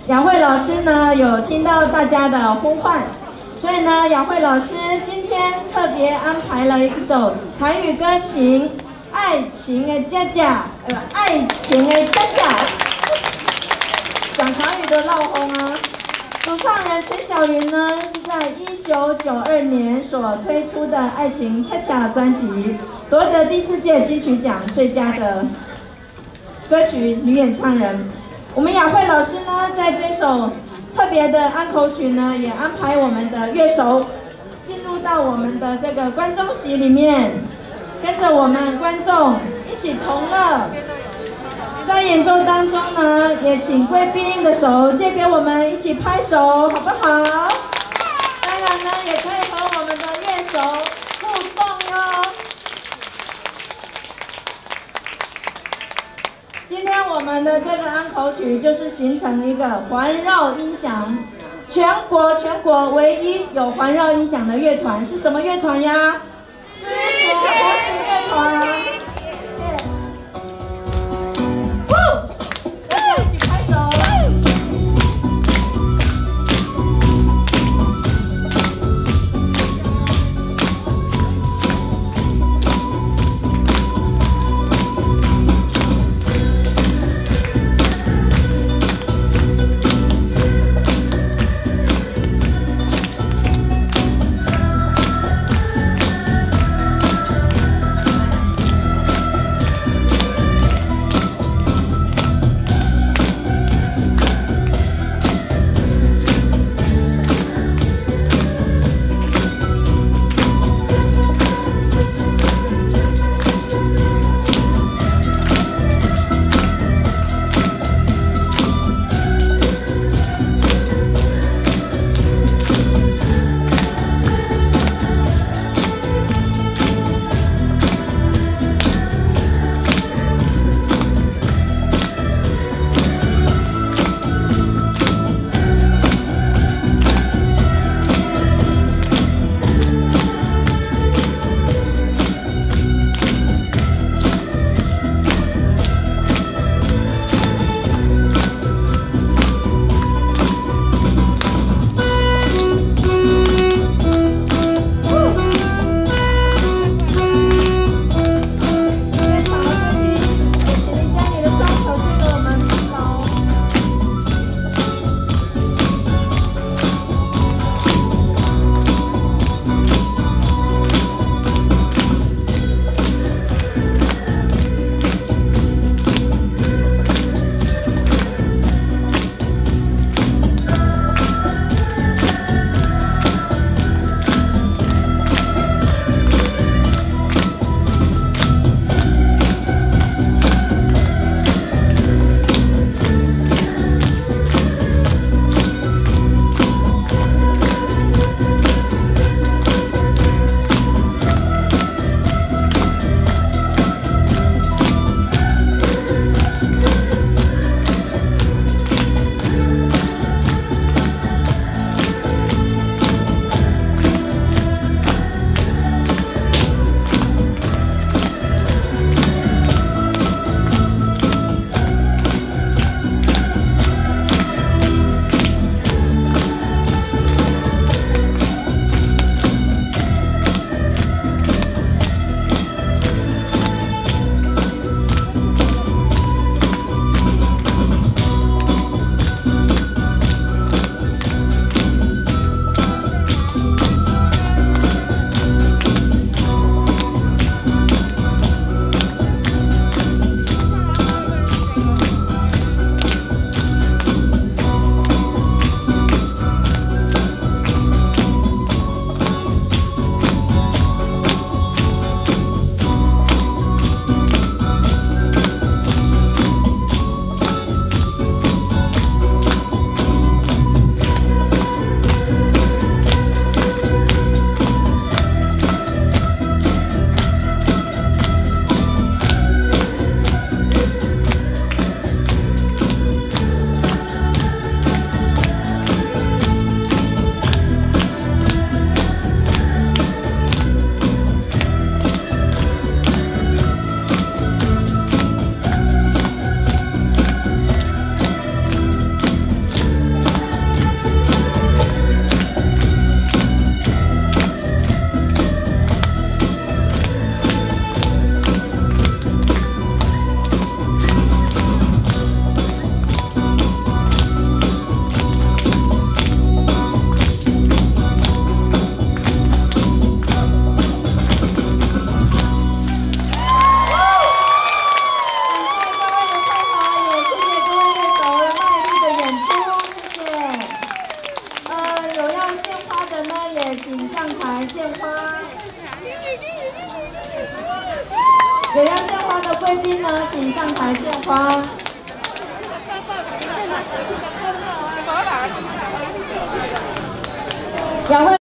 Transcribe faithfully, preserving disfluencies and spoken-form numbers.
雅慧老师呢有听到大家的呼唤，所以呢，雅慧老师今天特别安排了一首台语歌曲《爱情的家家》，呃，爱情的家家，讲台语的闹哄啊。主唱人陈小云呢是在一九九二年所推出的《爱情恰恰》专辑，夺得第四届金曲奖最佳的歌曲女演唱人。我们雅慧老师呢，在这首特别的安口曲呢，也安排我们的乐手进入到我们的这个观众席里面，跟着我们观众一起同乐。在演奏当中呢，也请贵宾的手借给我们，一起拍手，好不好？当然呢，也可以和我们的乐手互动哟。今天我们的这个安口曲就是形成一个环绕音响，全国全国唯一有环绕音响的乐团是什么乐团呀？思学活行乐团。谢谢。大家一起拍手。 贵宾呢，请上台献花。雅慧。